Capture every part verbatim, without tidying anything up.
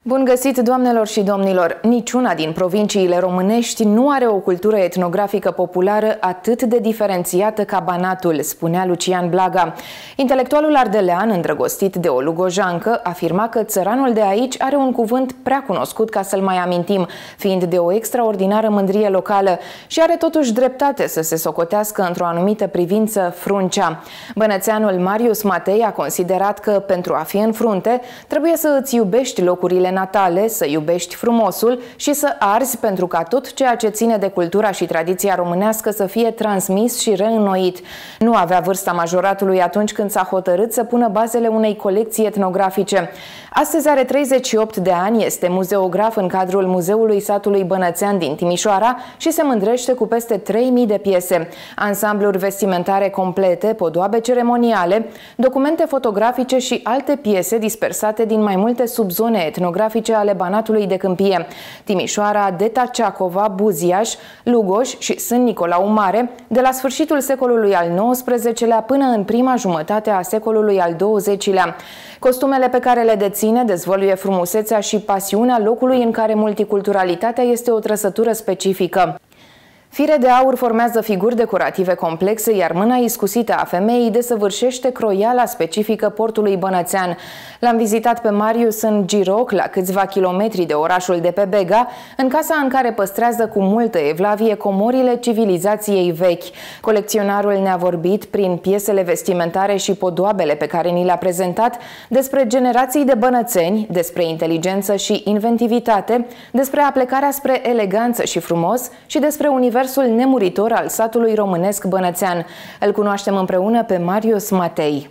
Bun găsit, doamnelor și domnilor! Niciuna din provinciile românești nu are o cultură etnografică populară atât de diferențiată ca Banatul, spunea Lucian Blaga. Intelectualul ardelean, îndrăgostit de o lugojancă, afirma că țăranul de aici are un cuvânt prea cunoscut ca să-l mai amintim, fiind de o extraordinară mândrie locală, și are totuși dreptate să se socotească într-o anumită privință fruncea. Bănățeanul Marius Matei a considerat că, pentru a fi în frunte, trebuie să îți iubești locurile natale, să iubești frumosul și să arzi pentru ca tot ceea ce ține de cultura și tradiția românească să fie transmis și reînnoit. Nu avea vârsta majoratului atunci când s-a hotărât să pună bazele unei colecții etnografice. Astăzi are treizeci și opt de ani, este muzeograf în cadrul Muzeului Satului Bănățean din Timișoara și se mândrește cu peste trei mii de piese, ansambluri vestimentare complete, podoabe ceremoniale, documente fotografice și alte piese dispersate din mai multe subzone etnografice ale Banatului de Câmpie: Timișoara, Deta Ceacova, Buziaș, Lugoș și Sân Nicolau Mare, de la sfârșitul secolului al nouăsprezecelea până în prima jumătate a secolului al douăzecilea. Costumele pe care le deține dezvăluie frumusețea și pasiunea locului în care multiculturalitatea este o trăsătură specifică. Fire de aur formează figuri decorative complexe, iar mâna iscusită a femeii desăvârșește croiala specifică portului bănățean. L-am vizitat pe Marius în Giroc, la câțiva kilometri de orașul de pe Bega, în casa în care păstrează cu multă evlavie comorile civilizației vechi. Colecționarul ne-a vorbit, prin piesele vestimentare și podoabele pe care ni le-a prezentat, despre generații de bănățeni, despre inteligență și inventivitate, despre aplecarea spre eleganță și frumos și despre universul nemuritor al satului românesc bănățean. Îl cunoaștem împreună pe Marius Matei.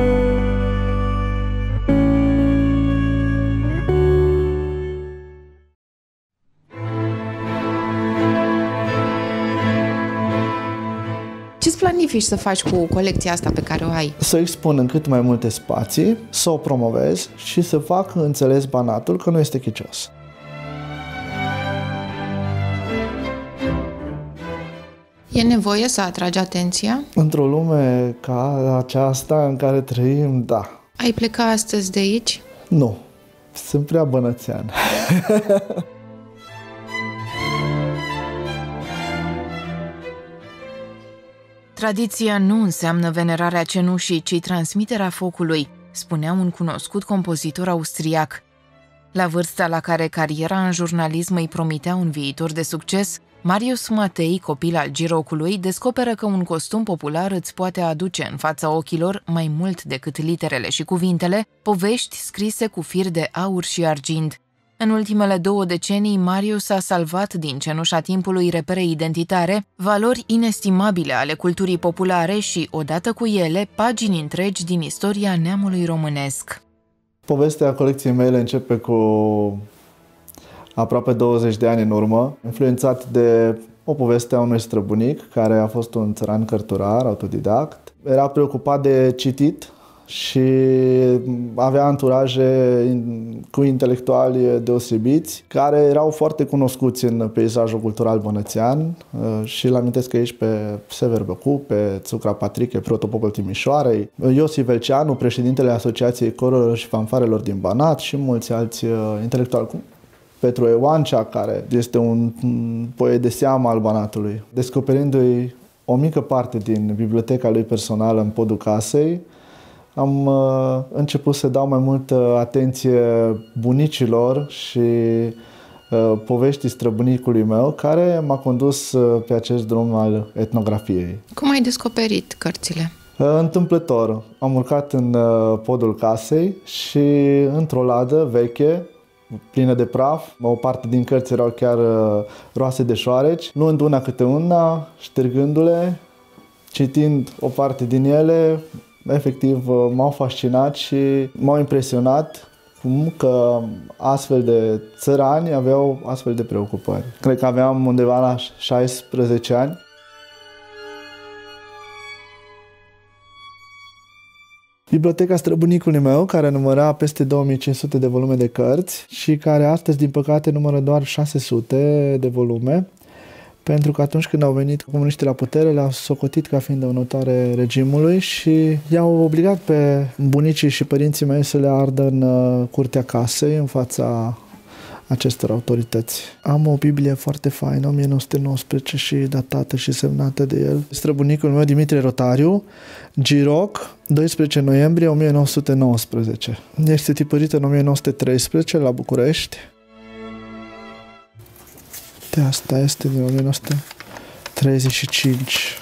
Ce-ți planifici să faci cu colecția asta pe care o ai? Să expun în cât mai multe spații, să o promovez și să fac înțeles Banatul că nu este chicios. E nevoie să atragi atenția? Într-o lume ca aceasta în care trăim, da. Ai pleca astăzi de aici? Nu. Sunt prea bănățean. Tradiția nu înseamnă venerarea cenușii, ci transmiterea focului, spunea un cunoscut compozitor austriac. La vârsta la care cariera în jurnalism îi promitea un viitor de succes, Marius Matei, copil al Girocului, descoperă că un costum popular îți poate aduce în fața ochilor, mai mult decât literele și cuvintele, povești scrise cu fir de aur și argint. În ultimele două decenii, Marius a salvat din cenușa timpului repere identitare, valori inestimabile ale culturii populare și, odată cu ele, pagini întregi din istoria neamului românesc. Povestea colecției mele începe cu aproape douăzeci de ani în urmă, influențat de o poveste a unui străbunic care a fost un țăran cărturar, autodidact. Era preocupat de citit și avea anturaje cu intelectuali deosebiți care erau foarte cunoscuți în peisajul cultural bănățean și îl amintesc aici pe Sever Băcu, pe Țucra Patriche, protopopul Timișoarei, Iosif Velceanu, președintele Asociației Corurilor și Fanfarelor din Banat și mulți alți intelectuali, Petru Eoancea, care este un poet de seamă al Banatului. Descoperindu-i o mică parte din biblioteca lui personală în podul casei, am uh, început să dau mai multă atenție bunicilor și uh, poveștii străbunicului meu, care m-a condus uh, pe acest drum al etnografiei. Cum ai descoperit cărțile? Uh, întâmplător. Am urcat în uh, podul casei și într-o ladă veche, plină de praf, o parte din cărți erau chiar uh, roase de șoareci, luând una câte una, ștergându-le, citind o parte din ele, efectiv m-au fascinat și m-au impresionat cum că astfel de țărani aveau astfel de preocupări. Cred că aveam undeva la șaisprezece ani. Biblioteca străbunicului meu, care număra peste două mii cinci sute de volume de cărți și care astăzi, din păcate, numără doar șase sute de volume, pentru că atunci când au venit comuniștii la putere, le-au socotit ca fiind dăunătoare regimului și i-au obligat pe bunicii și părinții mei să le ardă în curtea casei, în fața acestor autorități. Am o Biblie foarte faină, o mie nouă sute nouăsprezece și datată și semnată de el. Străbunicul meu, Dimitrie Rotariu, Giroc, doisprezece noiembrie o mie nouă sute nouăsprezece. Este tipărită în o mie nouă sute treisprezece la București. De asta este din o mie nouă sute treizeci și cinci.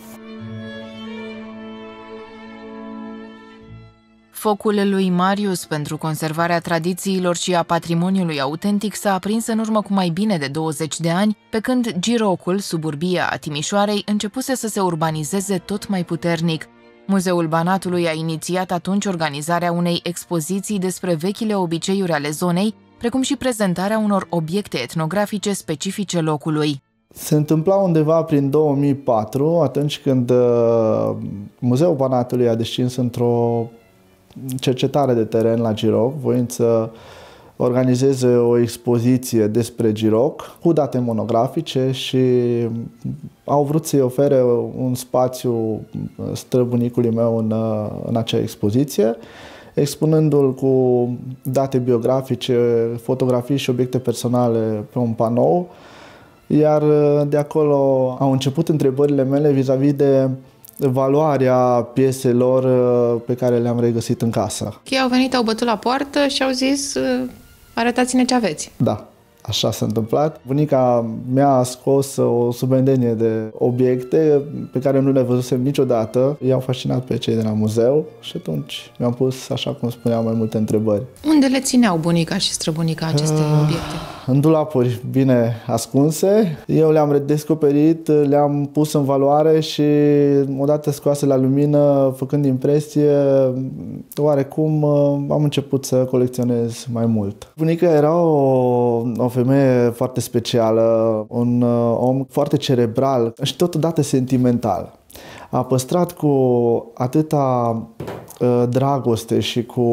Focul lui Marius pentru conservarea tradițiilor și a patrimoniului autentic s-a aprins în urmă cu mai bine de douăzeci de ani, pe când Girocul, suburbia a Timișoarei, începuse să se urbanizeze tot mai puternic. Muzeul Banatului a inițiat atunci organizarea unei expoziții despre vechile obiceiuri ale zonei, precum și prezentarea unor obiecte etnografice specifice locului. Se întâmpla undeva prin două mii patru, atunci când uh, Muzeul Banatului a descins într-o cercetare de teren la Giroc, voind să organizeze o expoziție despre Giroc cu date monografice și au vrut să-i ofere un spațiu străbunicului meu în, în acea expoziție, expunându-l cu date biografice, fotografii și obiecte personale pe un panou, iar de acolo au început întrebările mele vis-a-vis de valoarea pieselor pe care le-am regăsit în casă. Ei au venit, au bătut la poartă și au zis, arătați-ne ce aveți. Da, așa s-a întâmplat. Bunica mi-a scos o subendenie de obiecte pe care nu le văzusem niciodată. I-au fascinat pe cei de la muzeu și atunci mi-am pus, așa cum spuneam, mai multe întrebări. Unde le țineau bunica și străbunica aceste uh, obiecte? În dulapuri bine ascunse. Eu le-am redescoperit, le-am pus în valoare și odată scoase la lumină, făcând impresie, oarecum am început să colecționez mai mult. Bunica era o, o femeie foarte specială, un om foarte cerebral și totodată sentimental. A păstrat cu atâta dragoste și cu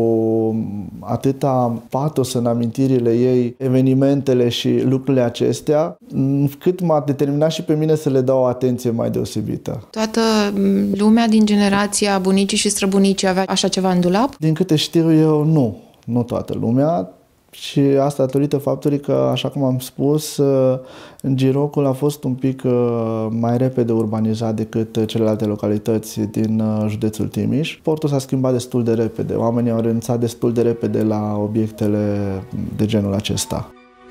atâta patos în amintirile ei evenimentele și lucrurile acestea, cât m-a determinat și pe mine să le dau o atenție mai deosebită. Toată lumea din generația bunicii și străbunicii avea așa ceva în dulap? Din câte știu eu, nu. Nu toată lumea. Și asta datorită faptului că, așa cum am spus, Girocul a fost un pic mai repede urbanizat decât celelalte localități din județul Timiș. Portul s-a schimbat destul de repede. Oamenii au renunțat destul de repede la obiectele de genul acesta.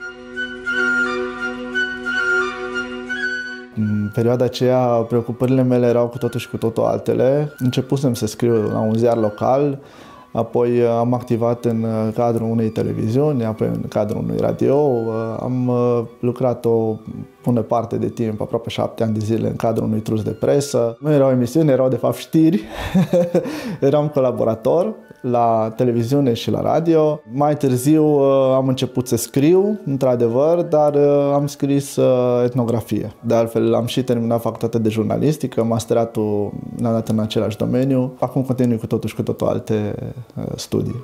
În perioada aceea, preocupările mele erau cu totul și cu totul altele. Începusem să scriu la un ziar local, apoi am activat în cadrul unei televiziuni, apoi în cadrul unui radio. Am lucrat o bună parte de timp, aproape șapte ani de zile, în cadrul unui trus de presă. Nu erau emisiuni, erau de fapt știri. Eram colaborator la televiziune și la radio. Mai târziu am început să scriu, într-adevăr, dar am scris etnografie. De altfel, am și terminat facultatea de jurnalistică, masteratul l-am dat în același domeniu. Acum continui cu totul și cu totul alte studii.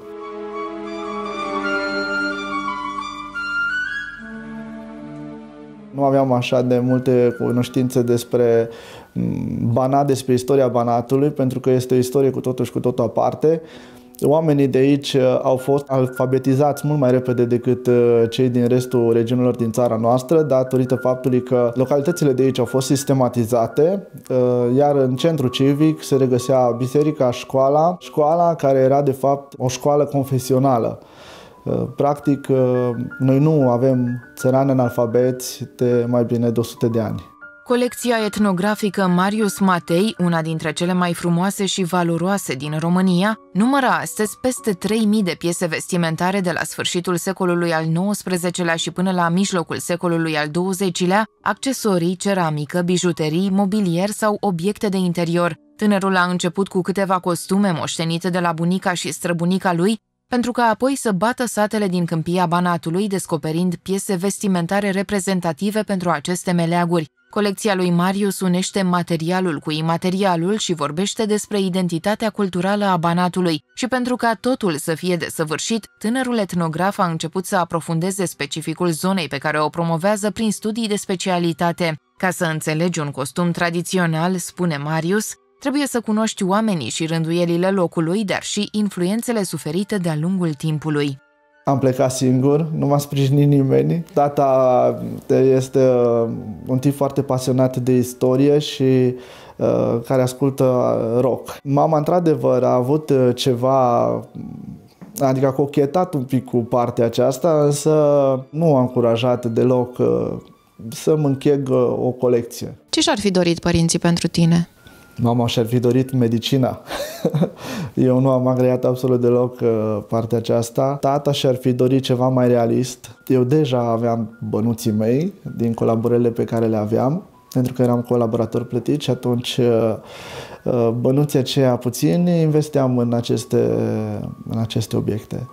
Nu aveam așa de multe cunoștințe despre Banat, despre istoria Banatului, pentru că este o istorie cu totul și cu totul aparte. Oamenii de aici au fost alfabetizați mult mai repede decât cei din restul regiunilor din țara noastră, datorită faptului că localitățile de aici au fost sistematizate, iar în centru civic se regăsea biserica, școala, școala care era de fapt o școală confesională. Practic, noi nu avem țărani analfabeți de mai bine de o sută de ani. Colecția etnografică Marius Matei, una dintre cele mai frumoase și valoroase din România, numără astăzi peste trei mii de piese vestimentare de la sfârșitul secolului al nouăsprezecelea și până la mijlocul secolului al douăzecilea, accesorii, ceramică, bijuterii, mobilier sau obiecte de interior. Tânărul a început cu câteva costume moștenite de la bunica și străbunica lui, pentru că apoi să bată satele din câmpia Banatului, descoperind piese vestimentare reprezentative pentru aceste meleaguri. Colecția lui Marius unește materialul cu imaterialul și vorbește despre identitatea culturală a Banatului. Și pentru ca totul să fie desăvârșit, tânărul etnograf a început să aprofundeze specificul zonei pe care o promovează prin studii de specialitate. Ca să înțelegi un costum tradițional, spune Marius, trebuie să cunoști oamenii și rânduielile locului, dar și influențele suferite de-a lungul timpului. Am plecat singur, nu m-a sprijinit nimeni. Tata este un tip foarte pasionat de istorie și uh, care ascultă rock. Mama, într-adevăr, a avut ceva, adică a cochetat un pic cu partea aceasta, însă nu a încurajat deloc uh, să-mi încheg o colecție. Ce și-ar fi dorit părinții pentru tine? Mama și-ar fi dorit medicina. Eu nu am agreat absolut deloc partea aceasta. Tata și-ar fi dorit ceva mai realist. Eu deja aveam bănuții mei din colaborările pe care le aveam, pentru că eram colaborator plătit și atunci bănuții aceia puțini investeam în aceste, în aceste obiecte.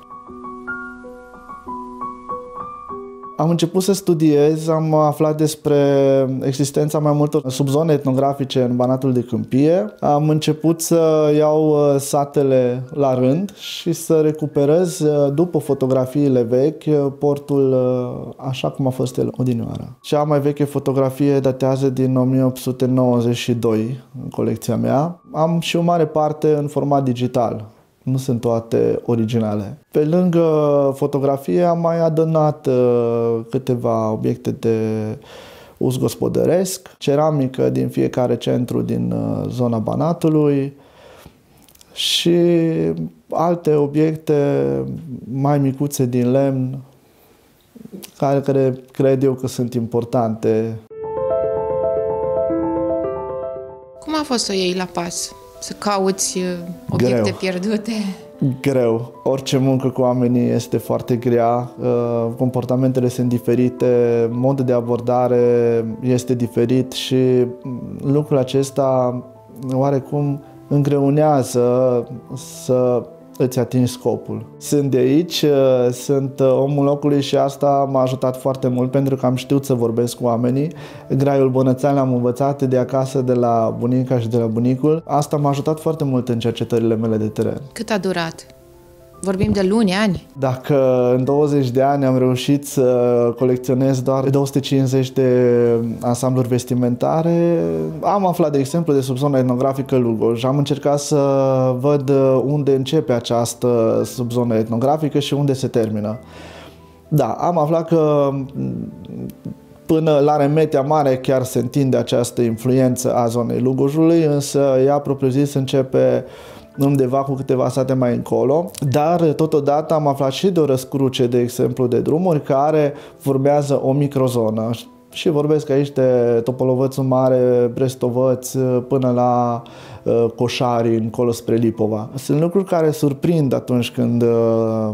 Am început să studiez, am aflat despre existența mai multor subzone etnografice în Banatul de Câmpie. Am început să iau satele la rând și să recuperez, după fotografiile vechi, portul așa cum a fost el odinioară. Cea mai veche fotografie datează din o mie opt sute nouăzeci și doi în colecția mea. Am și o mare parte în format digital. Nu sunt toate originale. Pe lângă fotografie am mai adunat uh, câteva obiecte de uz gospodăresc, ceramică din fiecare centru din uh, zona Banatului și alte obiecte mai micuțe din lemn, care, care cred eu că sunt importante. Cum a fost să o iei la pas? Să cauți obiecte Greu. pierdute? Greu. Orice muncă cu oamenii este foarte grea, comportamentele sunt diferite, modul de abordare este diferit și lucrul acesta oarecum îngreunează să îți atingi scopul. Sunt de aici, sunt omul locului și asta m-a ajutat foarte mult pentru că am știut să vorbesc cu oamenii. Graiul bănățean l-am învățat de acasă, de la bunica și de la bunicul. Asta m-a ajutat foarte mult în cercetările mele de teren. Cât a durat? Vorbim de luni, ani? Dacă în douăzeci de ani am reușit să colecționez doar două sute cincizeci de ansambluri vestimentare, am aflat, de exemplu, de subzona etnografică Lugoj. Am încercat să văd unde începe această subzonă etnografică și unde se termină. Da, am aflat că până la Remetea Mare chiar se întinde această influență a zonei Lugojului, însă ea propriu-zis începe undeva cu câteva sate mai încolo, dar totodată am aflat și de o răscruce, de exemplu, de drumuri care formează o microzonă. Și vorbesc aici de Topolovățul Mare, Brestovăț, până la uh, Coșari, încolo spre Lipova. Sunt lucruri care surprind atunci când uh,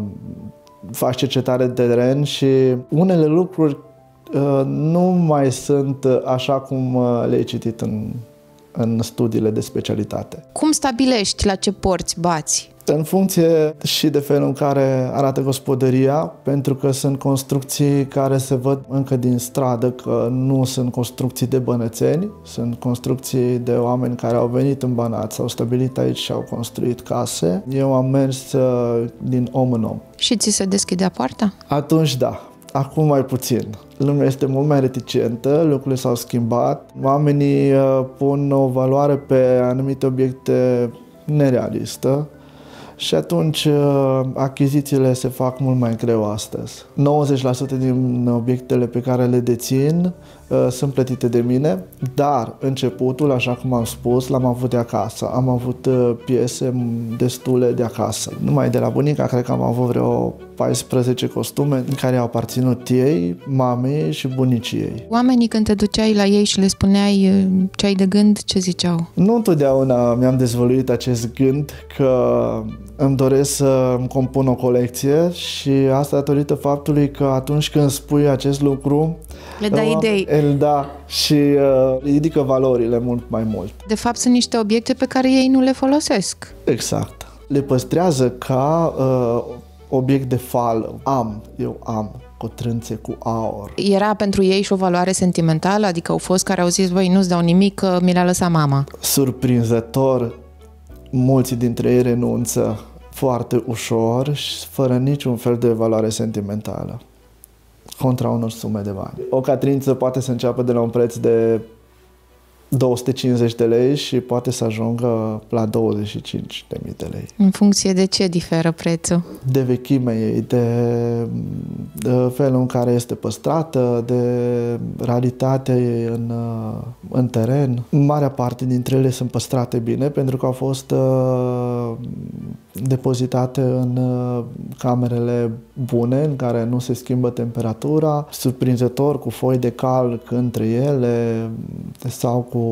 faci cercetare de teren și unele lucruri uh, nu mai sunt așa cum uh, le-ai citit în în studiile de specialitate. Cum stabilești la ce porți bați? În funcție și de felul în care arată gospodăria, pentru că sunt construcții care se văd încă din stradă, că nu sunt construcții de bănățeni, sunt construcții de oameni care au venit în Banat, s-au stabilit aici și au construit case. Eu am mers din om în om. Și ți se deschidea poarta? Atunci da. Acum mai puțin. Lumea este mult mai reticentă, lucrurile s-au schimbat. Oamenii pun o valoare pe anumite obiecte nerealistă și atunci achizițiile se fac mult mai greu astăzi. nouăzeci la sută din obiectele pe care le dețin sunt plătite de mine, dar începutul, așa cum am spus, l-am avut de acasă. Am avut piese destule de acasă. Numai de la bunica, cred că am avut vreo paisprezece costume care au aparținut ei, mamei și bunicii ei. Oamenii, când te duceai la ei și le spuneai ce ai de gând, ce ziceau? Nu întotdeauna mi-am dezvăluit acest gând că îmi doresc să îmi compun o colecție și asta datorită faptului că atunci când spui acest lucru, le dai idei. El da și uh, ridică valorile mult mai mult. De fapt, sunt niște obiecte pe care ei nu le folosesc. Exact. Le păstrează ca uh, obiect de fală. Am, eu am cotrânțe cu aur. Era pentru ei și o valoare sentimentală? Adică au fost care au zis, băi, nu-ți dau nimic, că mi l-a lăsat mama. Surprinzător, mulți dintre ei renunță foarte ușor și fără niciun fel de valoare sentimentală contra unor sume de bani. O catrință poate să înceapă de la un preț de două sute cincizeci de lei și poate să ajungă la douăzeci și cinci de mii de lei. În funcție de ce diferă prețul? De vechimea ei, de, de felul în care este păstrată, de realitatea ei în, în teren. Marea parte dintre ele sunt păstrate bine pentru că au fost uh, depozitate în uh, camerele bune, în care nu se schimbă temperatura, surprinzător cu foi de calc între ele sau cu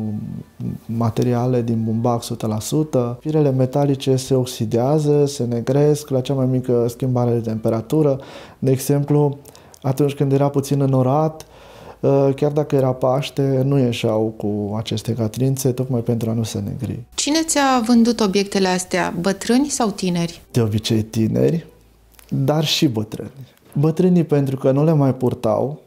materiale din bumbac o sută la sută. Firele metalice se oxidează, se negresc la cea mai mică schimbare de temperatură. De exemplu, atunci când era puțin înorat, chiar dacă era Paște, nu ieșeau cu aceste catrințe, tocmai pentru a nu se negri. Cine ți-a vândut obiectele astea? Bătrâni sau tineri? De obicei tineri, dar și bătrâni. Bătrânii pentru că nu le mai purtau,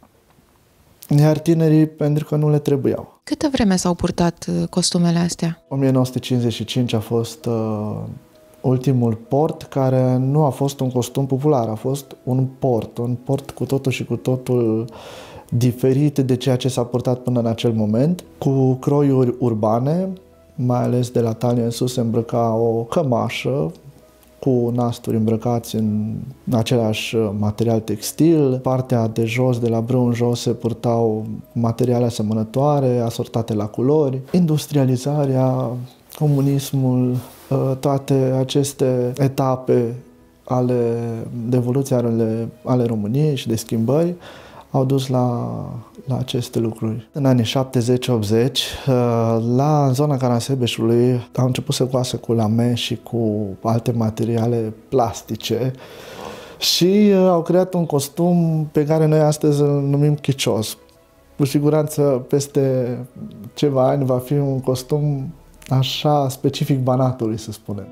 iar tinerii pentru că nu le trebuiau. Câtă vreme s-au purtat costumele astea? o mie nouă sute cincizeci și cinci a fost uh, ultimul port care nu a fost un costum popular, a fost un port, un port cu totul și cu totul diferit de ceea ce s-a purtat până în acel moment, cu croiuri urbane, mai ales de la talie în sus se îmbrăca o cămașă cu nasturi îmbrăcați în același material textil. Partea de jos, de la brâu în jos, se purtau materiale asemănătoare, asortate la culori. Industrializarea, comunismul, toate aceste etape ale de evoluție ale, ale României și de schimbări au dus la, la aceste lucruri. În anii șaptezeci optzeci, la în zona Caransebeșului, au început să coasă cu lame și cu alte materiale plastice și au creat un costum pe care noi astăzi îl numim chicios. Cu siguranță, peste ceva ani, va fi un costum așa specific Banatului, să spunem.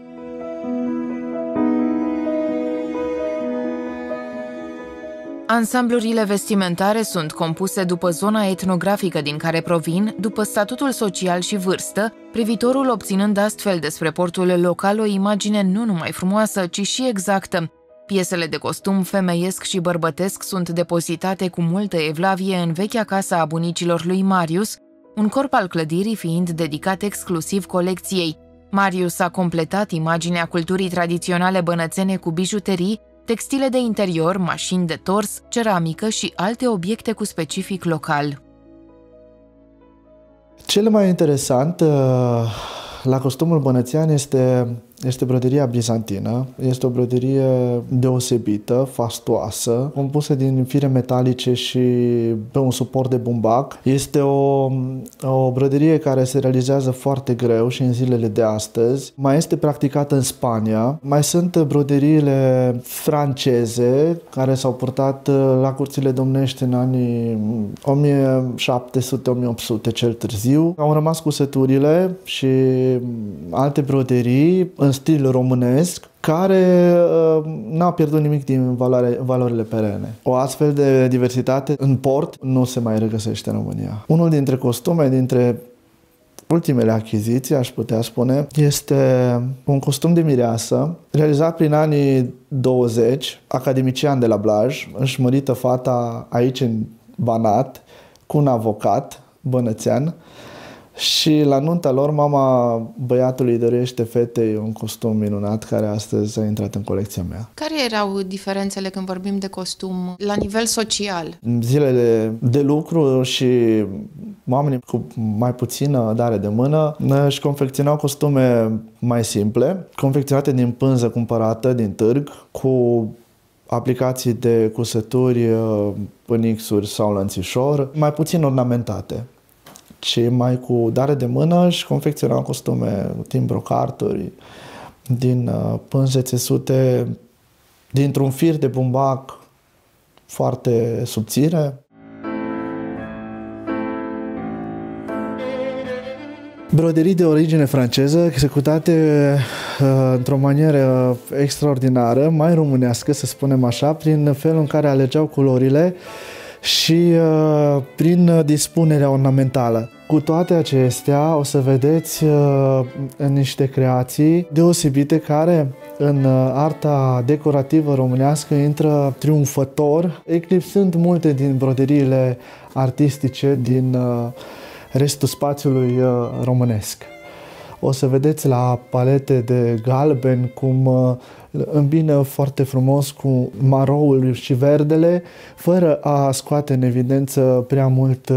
Ansamblurile vestimentare sunt compuse după zona etnografică din care provin, după statutul social și vârstă, privitorul obținând astfel despre portul local o imagine nu numai frumoasă, ci și exactă. Piesele de costum femeiesc și bărbătesc sunt depozitate cu multă evlavie în vechea casă a bunicilor lui Marius, un corp al clădirii fiind dedicat exclusiv colecției. Marius a completat imaginea culturii tradiționale bănățene cu bijuterii, textile de interior, mașini de tors, ceramică și alte obiecte cu specific local. Cel mai interesant la costumul bănățean este, este broderia bizantină. Este o broderie deosebită, fastoasă, compusă din fire metalice și pe un suport de bumbac. Este o, o broderie care se realizează foarte greu și în zilele de astăzi. Mai este practicată în Spania. Mai sunt broderiile franceze care s-au purtat la curțile domnești în anii o mie șapte sute - o mie opt sute cel târziu. Au rămas cusăturile și alte broderii în stil românesc, care uh, n-a pierdut nimic din valoare, valorile perene. O astfel de diversitate în port nu se mai regăsește în România. Unul dintre costume, dintre ultimele achiziții, aș putea spune, este un costum de mireasă, realizat prin anii douăzeci, academician de la Blaj, își mărită fata aici în Banat, cu un avocat bănățean, și la nunta lor, mama băiatului dăruiește fetei un costum minunat care astăzi a intrat în colecția mea. Care erau diferențele când vorbim de costum la nivel social? Zilele de lucru și oamenii cu mai puțină dare de mână își confecționau costume mai simple, confecționate din pânză cumpărată din târg, cu aplicații de cusături, pânixuri sau lănțișor, mai puțin ornamentate. Cei mai cu dare de mână și confecționau costume din brocarturi, din pânze țesute dintr-un fir de bumbac foarte subțire. Broderii de origine franceză, executate uh, într-o manieră extraordinară, mai românească, să spunem așa, prin felul în care alegeau culorile și uh, prin dispunerea ornamentală. Cu toate acestea, o să vedeți uh, în niște creații deosebite care în uh, arta decorativă românească intră triumfător, eclipsând multe din broderiile artistice din uh, restul spațiului românesc. O să vedeți la palete de galben cum îmbină foarte frumos cu maroul și verdele, fără a scoate în evidență prea mult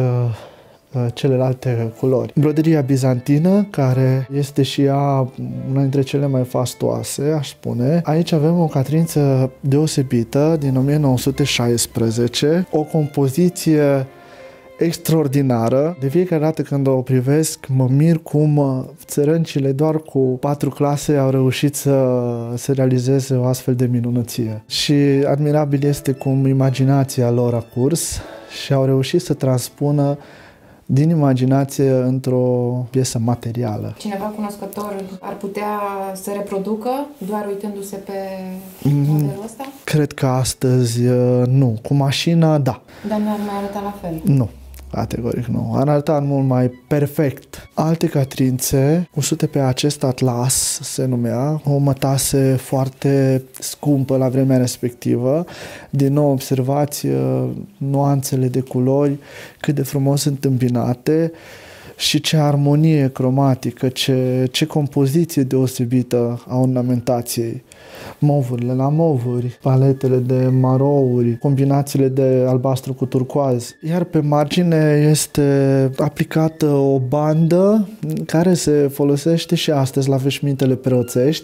celelalte culori. Broderia bizantină, care este și ea una dintre cele mai fastoase, aș spune. Aici avem o catrință deosebită din o mie nouă sute șaisprezece, o compoziție extraordinară. De fiecare dată când o privesc, mă mir cum țărâncile doar cu patru clase au reușit să, să realizeze o astfel de minunăție. Și admirabil este cum imaginația lor a curs și au reușit să transpună din imaginație într-o piesă materială. Cineva cunoscător ar putea să reproducă doar uitându-se pe modelul ăsta? Cred că astăzi nu. Cu mașina, da. Dar nu ar mai arăta la fel? Nu. Categoric nu. Ar arăta mult mai perfect. Alte catrințe, cusute pe acest atlas, se numea, o mătase foarte scumpă la vremea respectivă. Din nou, observați nuanțele de culori, cât de frumos sunt îmbinate și ce armonie cromatică, ce, ce compoziție deosebită a ornamentației. Movurile la movuri, paletele de marouri, combinațiile de albastru cu turcoaz. Iar pe margine este aplicată o bandă care se folosește și astăzi la veșmintele preoțești,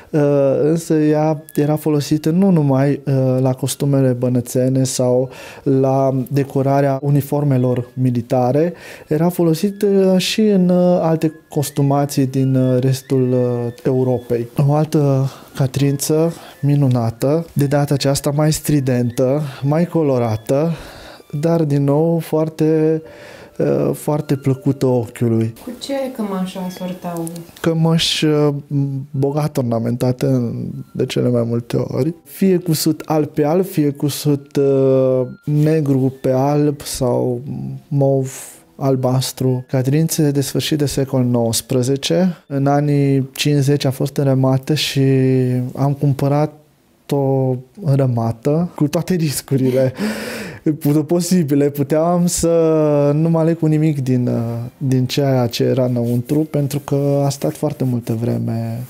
însă ea era folosită nu numai la costumele bănățene sau la decorarea uniformelor militare, era folosită și în alte costumații din restul Europei. O altă catrință minunată, de data aceasta mai stridentă, mai colorată, dar din nou foarte, foarte plăcută ochiului. Cu ce cămașă asortau? Cămăși bogat ornamentate de cele mai multe ori, fie cusut alb pe alb, fie cusut uh, negru pe alb sau mov albastru. Catrințe de sfârșit de secol nouăsprezece. În anii cincizeci a fost înrămată și am cumpărat-o înrămată cu toate riscurile posibile. Puteam să nu mă aleg cu nimic din, din ceea ce era înăuntru, pentru că a stat foarte multă vreme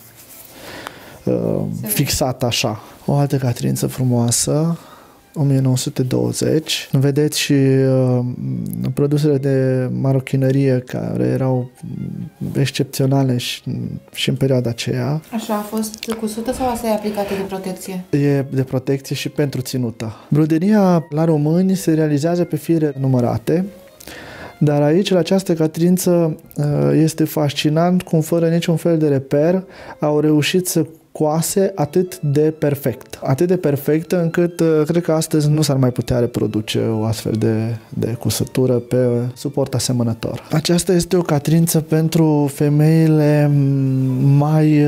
uh, fixată așa. O altă catrință frumoasă, o mie nouă sute douăzeci. Vedeți și uh, produsele de marochinărie care erau excepționale și, și în perioada aceea. Așa a fost cusută sau asta e aplicată de protecție? E de protecție și pentru ținută. Broderia la români se realizează pe fire numărate, dar aici, la această catrință, este fascinant cum fără niciun fel de reper au reușit să coase atât de perfect. Atât de perfectă încât cred că astăzi nu s-ar mai putea reproduce o astfel de, de cusătură pe suport asemănător. Aceasta este o catrință pentru femeile mai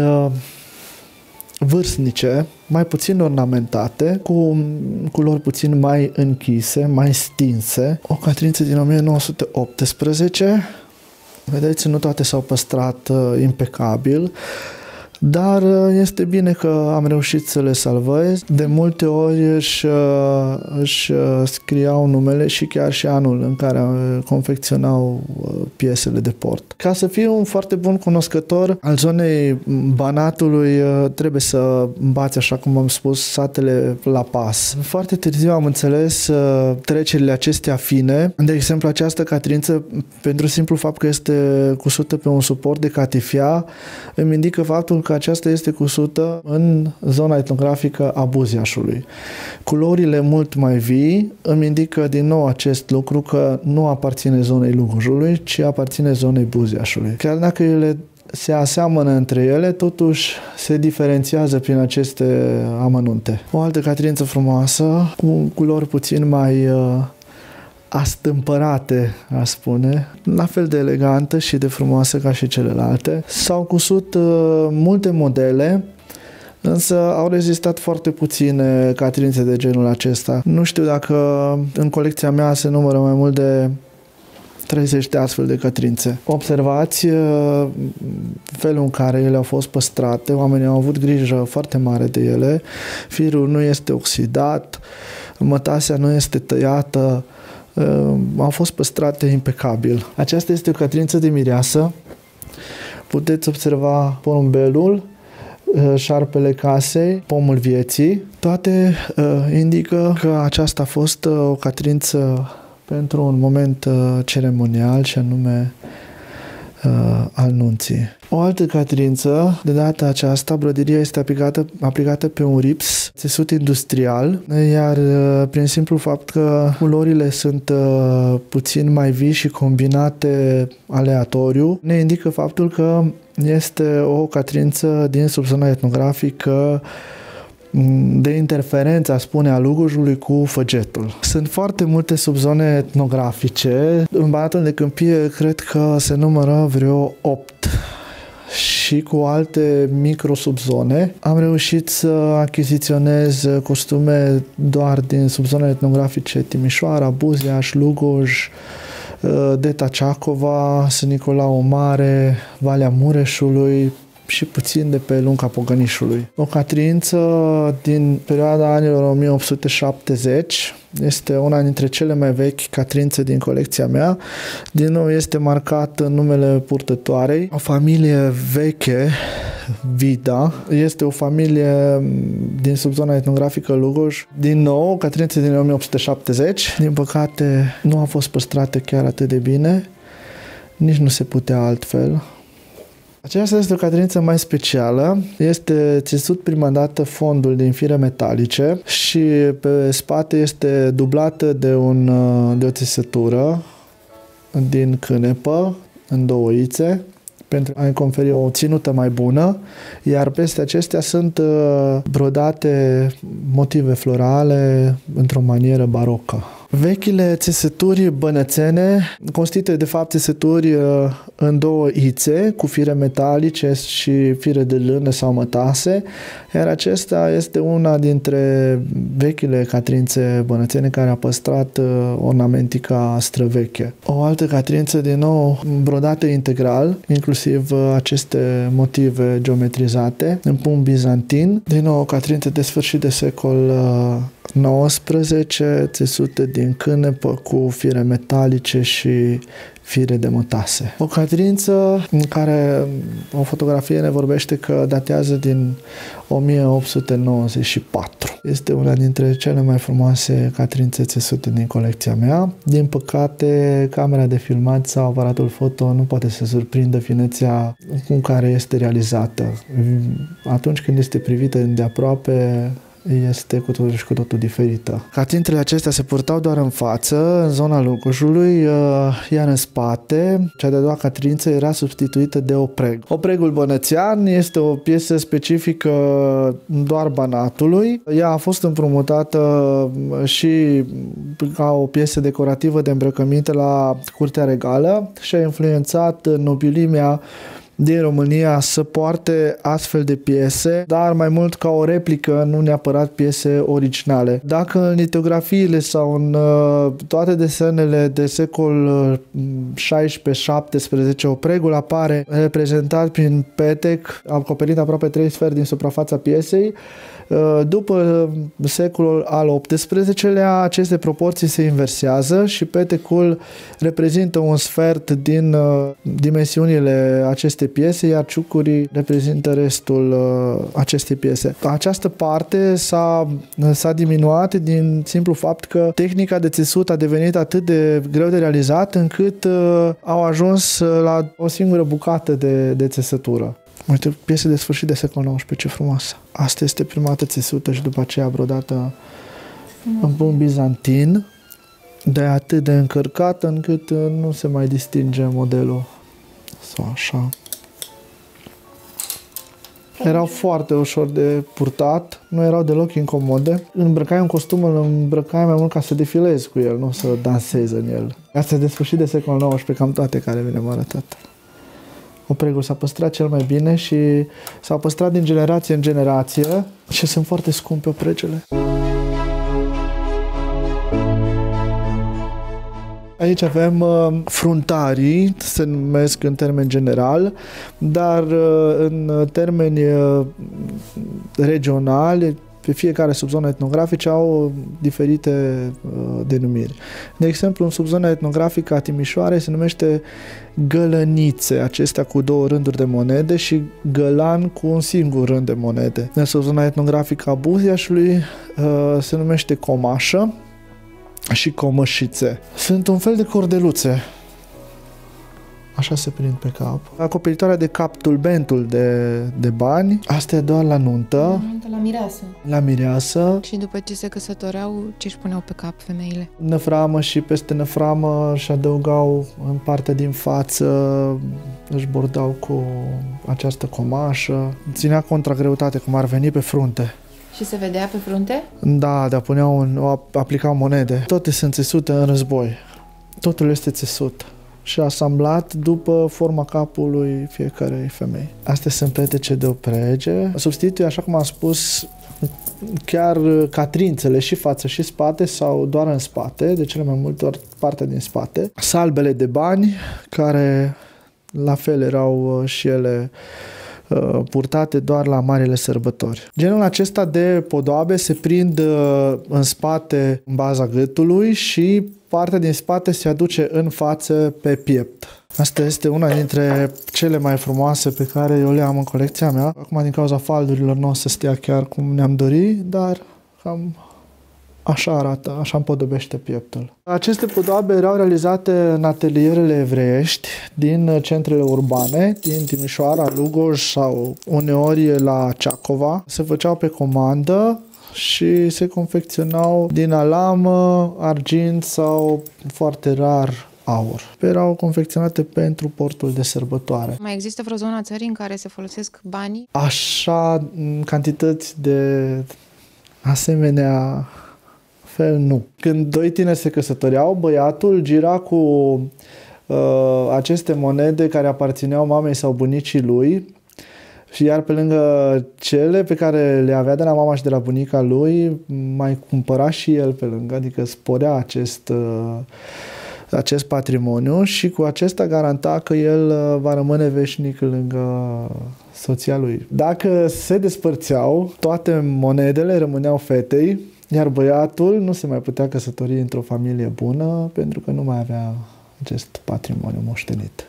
vârstnice, mai puțin ornamentate, cu culori puțin mai închise, mai stinse. O catrință din o mie nouă sute optsprezece. Vedeți, nu toate s-au păstrat uh, impecabil, dar este bine că am reușit să le salvez. De multe ori își, își scriau numele și chiar și anul în care confecționau piesele de port. Ca să fiu un foarte bun cunoscător al zonei Banatului, trebuie să învați, așa cum am spus, satele la pas. Foarte târziu am înțeles trecerile acestea fine. De exemplu, această catrință, pentru simplu fapt că este cusută pe un suport de catifia, îmi indică faptul că aceasta este cusută în zona etnografică a Buziașului. Culorile mult mai vii îmi indică din nou acest lucru, că nu aparține zonei Lugujului, ci aparține zonei Buziașului. Chiar dacă ele se aseamănă între ele, totuși se diferențiază prin aceste amănunte. O altă catrință frumoasă, cu culori puțin mai uh, astâmpărate, aș spune, la fel de elegantă și de frumoasă ca și celelalte. S-au cusut uh, multe modele, însă au rezistat foarte puține catrințe de genul acesta. Nu știu dacă în colecția mea se numără mai mult de treizeci de astfel de catrințe. Observați uh, felul în care ele au fost păstrate, oamenii au avut grijă foarte mare de ele, firul nu este oxidat, mătasea nu este tăiată au fost păstrate impecabil. Aceasta este o catrință de mireasă. Puteți observa porumbelul, șarpele casei, pomul vieții. Toate uh, indică că aceasta a fost uh, o catrință pentru un moment uh, ceremonial, și anume uh, al nunții. O altă catrință, de data aceasta, broderia este aplicată, aplicată pe un rips țesut industrial, iar uh, prin simplu fapt că culorile sunt uh, puțin mai vii și combinate aleatoriu, ne indică faptul că este o catrință din subzona etnografică de interferență, spune, a Lugojului cu Făgetul. Sunt foarte multe subzone etnografice. În Banatul de Câmpie cred că se numără vreo opt și cu alte micro-subzone. Am reușit să achiziționez costume doar din subzone etnografice Timișoara, Buziaș, Lugoj, Deta Ceacova, Sân Nicolau Mare, Valea Mureșului și puțin de pe Lunca Pogănișului. O catrință din perioada anilor o mie opt sute șaptezeci, este una dintre cele mai vechi catrințe din colecția mea. Din nou este marcat în numele purtătoarei. O familie veche, Vida, este o familie din subzona etnografică Lugoj. Din nou, catrințe din o mie opt sute șaptezeci. Din păcate, nu a fost păstrată chiar atât de bine. Nici nu se putea altfel. Aceasta este o catrință mai specială. Este țesut prima dată fondul din fire metalice și pe spate este dublată de, un, de o țesătură din cânepă în două ițe pentru a-i conferi o ținută mai bună, iar peste acestea sunt brodate motive florale într-o manieră barocă. Vechile țesături bănățene constituie de fapt țesături în două ițe cu fire metalice și fire de lână sau mătase, iar acesta este una dintre vechile catrințe bănățene care a păstrat ornamentica străveche. O altă catrință din nou brodată integral, inclusiv aceste motive geometrizate în pumn bizantin, din nou o catrință de sfârșit de secol nouăsprezece, țesute din cânepă cu fire metalice și fire de mătase. O catrință în care o fotografie ne vorbește că datează din o mie opt sute nouăzeci și patru. Este una dintre cele mai frumoase catrințe țesute din colecția mea. Din păcate, camera de filmat sau aparatul foto nu poate să surprindă finețea cu care este realizată. Atunci când este privită de aproape, este cu totul și cu totul diferită. Catrințele acestea se purtau doar în față, în zona Lugojului, iar în spate, cea de-a doua catrință era substituită de opreg. Opregul bănățean este o piesă specifică doar Banatului. Ea a fost împrumutată și ca o piesă decorativă de îmbrăcăminte la Curtea Regală și a influențat nobilimea din România să poarte astfel de piese, dar mai mult ca o replică, nu neapărat piese originale. Dacă în litografiile sau în uh, toate desenele de secol șaisprezece șaptesprezece opregul apare reprezentat prin petec, acoperind aproape trei sferi din suprafața piesei, după secolul al optsprezecelea, aceste proporții se inversează și petecul reprezintă un sfert din dimensiunile acestei piese, iar ciucurii reprezintă restul acestei piese. Această parte s-a, s-a diminuat din simplu fapt că tehnica de țesut a devenit atât de greu de realizat încât au ajuns la o singură bucată de, de țesătură. Uite, piese de sfârșit de secol nouăsprezece, ce frumoasă. Asta este prima dată țesută și după aceea brodată în pumn bizantin, de atât de încărcată încât nu se mai distinge modelul. Sau așa. Erau foarte ușor de purtat, nu erau deloc incomode. Îmbrăcai un costum, îl îmbrăcai mai mult ca să defilezi cu el, nu să dansezi în el. Asta e de sfârșit de secol nouăsprezece, cam toate care vi le-am arătat. Opregul s-a păstrat cel mai bine și s-a păstrat din generație în generație și sunt foarte scumpe opregele. Aici avem uh, fruntarii, se numesc în termen general, dar uh, în termeni uh, regionali Pe fiecare subzonă etnografice au diferite uh, denumiri. De exemplu, în subzona etnografică a Timișoarei se numește gălănițe, acestea cu două rânduri de monede, și gălan cu un singur rând de monede. În subzona etnografică a Buziașului uh, se numește comașă și comășițe. Sunt un fel de cordeluțe. Așa se prind pe cap. Acoperitoarea de cap, tulbentul de, de bani, asta e doar la nuntă. La nuntă, la mireasă. La mireasă. Și după ce se căsătoreau, ce își puneau pe cap femeile? Năframă, și peste năframă și adăugau în partea din față, își bordau cu această comașă. Ținea contra greutate, cum ar veni, pe frunte. Și se vedea pe frunte? Da, de puneau un, aplicau monede. Toate sunt țesute în război. Totul este țesut și asamblat după forma capului fiecarei femei. Astea sunt petece de oprege. Substituie, așa cum am spus, chiar catrințele și față și spate sau doar în spate, de cele mai multe ori partea din spate. Salbele de bani, care la fel erau și ele purtate doar la marile sărbători. Genul acesta de podoabe se prind în spate, în baza gâtului, și partea din spate se aduce în față pe piept. Asta este una dintre cele mai frumoase pe care eu le am în colecția mea. Acum, din cauza faldurilor, nu o să stea chiar cum ne-am dorit, dar cam așa arată, așa împodobește pieptul. Aceste podoabe erau realizate în atelierele evreiești din centrele urbane, din Timișoara, Lugoj sau uneori la Ceacova. Se făceau pe comandă și se confecționau din alamă, argint sau, foarte rar, aur. Erau confecționate pentru portul de sărbătoare. Mai există vreo zonă a țării în care se folosesc banii? Așa, cantități de asemenea fel, nu. Când doi tineri se căsătoreau, băiatul gira cu uh, aceste monede care aparțineau mamei sau bunicii lui, și iar pe lângă cele pe care le avea de la mama și de la bunica lui, mai cumpăra și el pe lângă, adică sporea acest, uh, acest patrimoniu, și cu acesta garanta că el uh, va rămâne veșnic lângă soția lui. Dacă se despărțeau, toate monedele rămâneau fetei, iar băiatul nu se mai putea căsători într-o familie bună pentru că nu mai avea acest patrimoniu moștenit.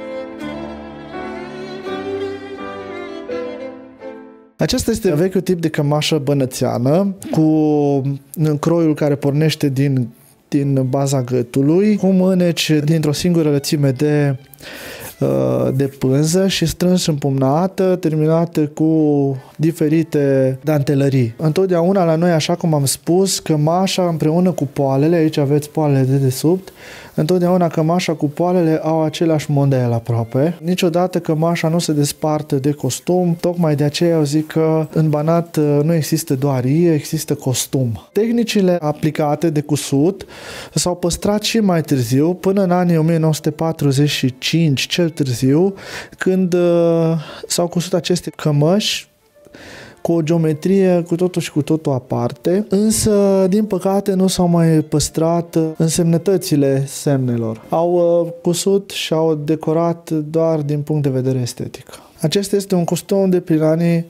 Acesta este vechiul tip de cămașă bănățeană, cu croiul care pornește din, din baza gâtului, cu mâneci dintr-o singură lățime de, de pânză și strâns împumnată, terminată cu diferite dantelării. Întotdeauna la noi, așa cum am spus, cămașa împreună cu poalele, aici aveți poalele de desubt, întotdeauna cămașa cu poalele au același model aproape. Niciodată cămașa nu se desparte de costum, tocmai de aceea eu zic că în Banat nu există doar ie, există costum. Tehnicile aplicate de cusut s-au păstrat și mai târziu, până în anii o mie nouă sute patruzeci și cinci, cel târziu, când uh, s-au cusut aceste cămăși cu o geometrie cu totul și cu totul aparte, însă, din păcate, nu s-au mai păstrat însemnătățile semnelor. Au cusut și au decorat doar din punct de vedere estetic. Acesta este un costum de prin anii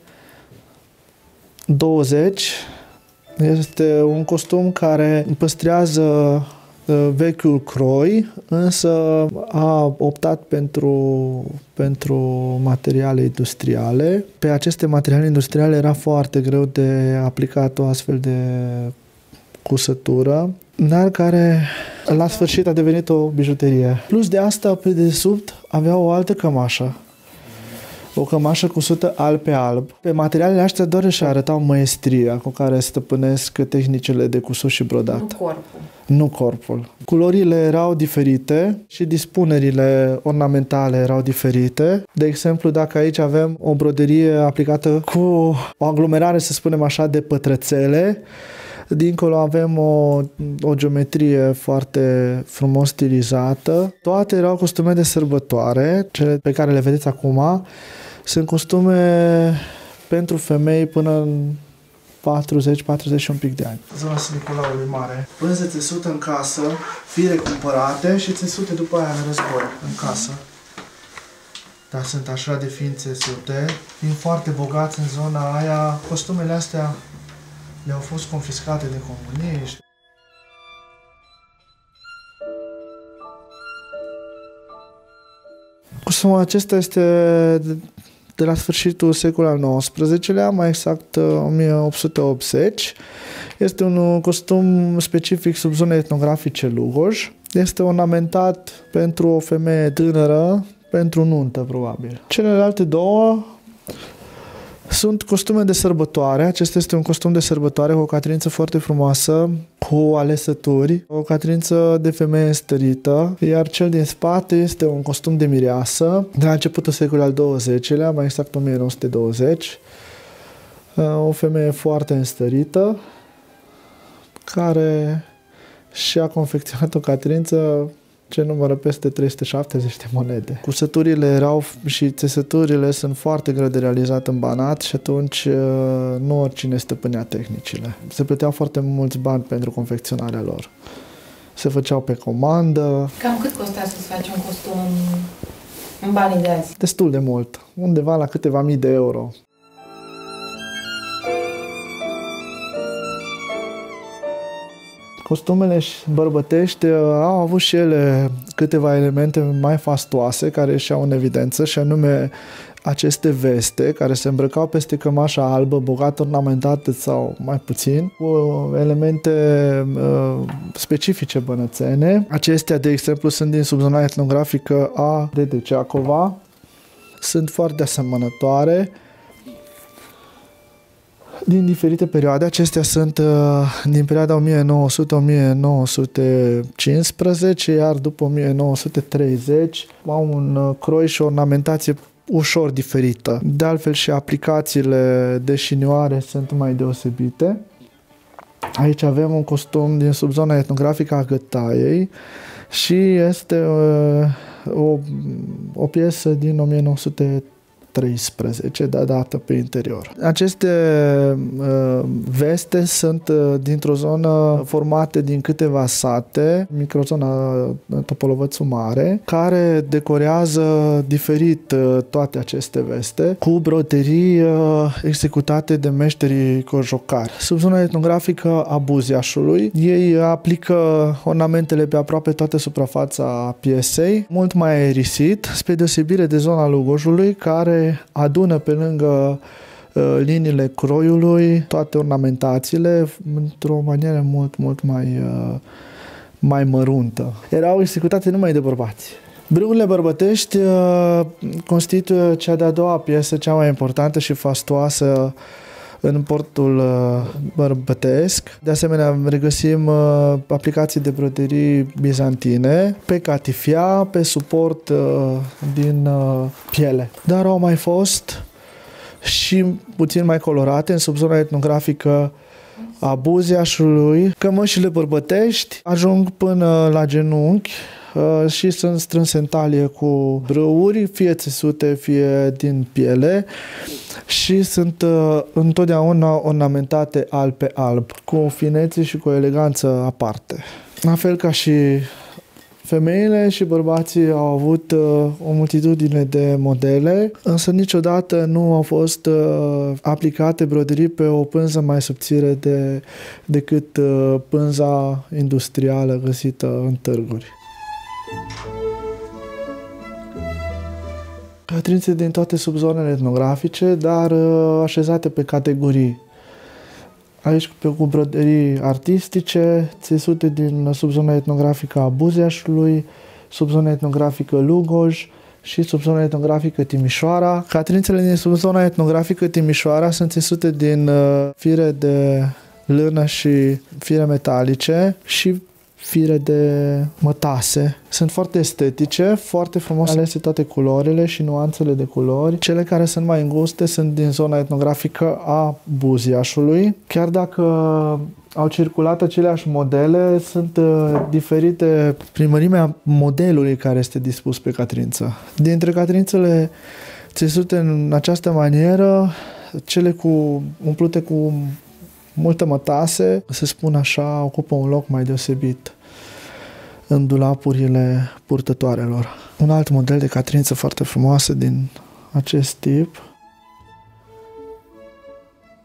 douăzeci. Este un costum care păstrează vechiul croi, însă a optat pentru, pentru materiale industriale. Pe aceste materiale industriale era foarte greu de aplicat o astfel de cusătură, dar care la sfârșit a devenit o bijuterie. Plus de asta, pe desubt avea o altă cămașă. O cămașă cusută alb pe alb. Pe materialele astea doar își arătau maestria cu care stăpânesc tehnicile de cusut și brodat. Nu corpul. Nu corpul. Culorile erau diferite și dispunerile ornamentale erau diferite. De exemplu, dacă aici avem o broderie aplicată cu o aglomerare, să spunem așa, de pătrățele, dincolo avem o, o geometrie foarte frumos stilizată. Toate erau costume de sărbătoare, cele pe care le vedeți acum. Sunt costume pentru femei până în patruzeci patruzeci și un pic de ani. Zona Sinicolau Mare. Pânze țesute în casă, fire cumpărate și țesute după aia în război, în casă. Dar sunt așa de fiind țesute. Fiind foarte bogați în zona aia, costumele astea le-au fost confiscate de comuniști. Costumul acesta este de la sfârșitul secolului al nouăsprezecelea, mai exact o mie opt sute optzeci. Este un costum specific subzonei etnografice Lugoj. Este ornamentat pentru o femeie tânără, pentru nuntă, probabil. Celelalte două sunt costume de sărbătoare. Acesta este un costum de sărbătoare cu o catrință foarte frumoasă, cu alesături, o catrință de femeie înstărită, iar cel din spate este un costum de mireasă de la începutul secolului al douăzecelea, mai exact o mie nouă sute douăzeci. O femeie foarte înstărită care și-a confecționat o catrință ce numără peste trei sute șaptezeci de monede. Cusăturile erau și țesăturile sunt foarte greu de realizat în Banat și atunci nu oricine stăpânea tehnicile. Se plăteau foarte mulți bani pentru confecționarea lor. Se făceau pe comandă. Cam cât costa să-ți faci un costum în banii de azi? Destul de mult. Undeva la câteva mii de euro. Costumele bărbătești au avut și ele câteva elemente mai fastoase care ieșeau în evidență, și anume aceste veste care se îmbrăcau peste cămașa albă, bogat ornamentate sau mai puțin, cu elemente uh, specifice bănățene. Acestea, de exemplu, sunt din subzona etnografică a Dede Ceacova. Sunt foarte asemănătoare. Din diferite perioade, acestea sunt uh, din perioada o mie nouă sute - o mie nouă sute cincisprezece, iar după o mie nouă sute treizeci au un uh, croi și o ornamentație ușor diferită. De altfel și aplicațiile de șinioare sunt mai deosebite. Aici avem un costum din subzona etnografică a Gătaiei și este uh, o, o piesă din o mie nouă sute treisprezece, de dată pe interior. Aceste uh, veste sunt uh, dintr-o zonă formate din câteva sate, microzona Topolovățu Mare, care decorează diferit uh, toate aceste veste cu broderii uh, executate de meșterii cojocari. Sub zona etnografică a Buziașului, ei aplică ornamentele pe aproape toată suprafața piesei, mult mai aerisit, spre deosebire de zona Lugojului, care adună pe lângă uh, liniile croiului toate ornamentațiile într-o manieră mult, mult mai, uh, mai măruntă. Erau executate numai de bărbați. Brâurile bărbătești uh, constituie cea de-a doua piesă, cea mai importantă și fastoasă în portul uh, bărbătesc. De asemenea, regăsim uh, aplicații de broderii bizantine pe catifia, pe suport uh, din uh, piele. Dar au mai fost și puțin mai colorate în subzona etnografică a Buziașului. Cămășile bărbătești ajung până la genunchi uh, și sunt strânse în talie cu brâuri, fie țesute, fie din piele, și sunt uh, întotdeauna ornamentate alb pe alb, cu o finețe și cu o eleganță aparte. La fel ca și femeile, și bărbații au avut uh, o multitudine de modele, însă niciodată nu au fost uh, aplicate broderii pe o pânză mai subțire de, decât uh, pânza industrială găsită în târguri. Catrințe din toate subzonele etnografice, dar uh, așezate pe categorii. Aici cu broderii artistice, țesute din subzona etnografică a Buziașului, subzona etnografică Lugoj și subzona etnografică Timișoara. Catrințele din subzona etnografică Timișoara sunt țesute din uh, fire de lână și fire metalice și fire de mătase. Sunt foarte estetice, foarte frumos alese toate culorile și nuanțele de culori. Cele care sunt mai înguste sunt din zona etnografică a Buziașului. Chiar dacă au circulat aceleași modele, sunt uh, diferite prin mărimea modelului care este dispus pe catrință. Dintre catrințele țesute în această manieră, cele cu umplute cu multă mătase, să spun așa, ocupă un loc mai deosebit în dulapurile purtătoarelor. Un alt model de catrință foarte frumoasă din acest tip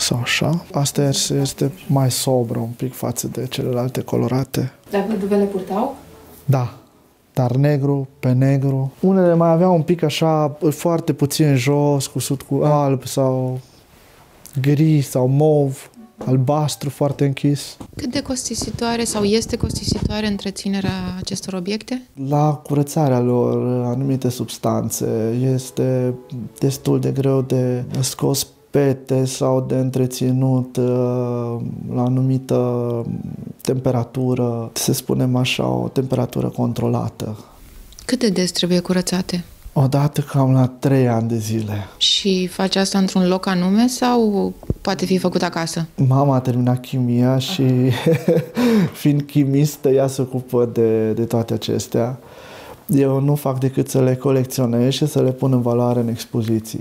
sau așa. Asta este mai sobră un pic față de celelalte colorate. Dar văduvele purtau? Da, dar negru pe negru. Unele mai aveau un pic așa, foarte puțin jos, cusut cu alb sau gri sau mov, albastru foarte închis. Cât de costisitoare sau este costisitoare întreținerea acestor obiecte? La curățarea lor, anumite substanțe, este destul de greu de scos pete sau de întreținut la anumită temperatură, să spunem așa, o temperatură controlată. Cât de des trebuie curățate? Odată cam la trei ani de zile. Și faci asta într-un loc anume sau poate fi făcut acasă? Mama a terminat chimia și fiind chimistă, ea se ocupă de, de toate acestea. Eu nu fac decât să le colecționez și să le pun în valoare în expoziții.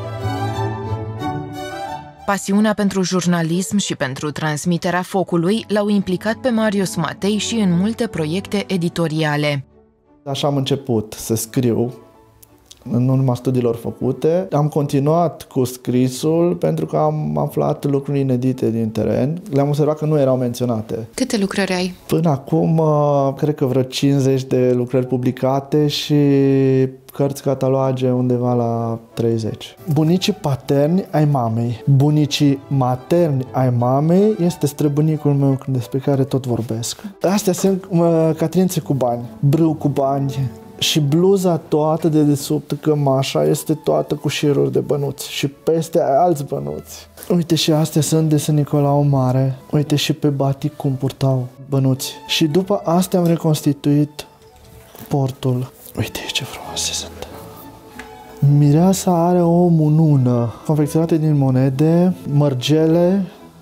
Pasiunea pentru jurnalism și pentru transmiterea focului l-au implicat pe Marius Matei și în multe proiecte editoriale. Așa am început să scriu în urma studiilor făcute. Am continuat cu scrisul pentru că am aflat lucruri inedite din teren. Le-am observat că nu erau menționate. Câte lucrări ai? Până acum, cred că vreo cincizeci de lucrări publicate și cărți cataloage undeva la treizeci. Bunicii paterni ai mamei. Bunicii materni ai mamei este străbunicul meu despre care tot vorbesc. Astea sunt uh, catrințe cu bani, brâu cu bani, și bluza toată de desubt, cămașa, este toată cu șiruri de bănuți și peste alți bănuți. Uite, și astea sunt de Sfânt Nicolau Mare. Uite și pe batic cum purtau bănuți. Și după astea am reconstituit portul. Uite ce frumoase sunt. Mireasa are o munună confecționată din monede, mărgele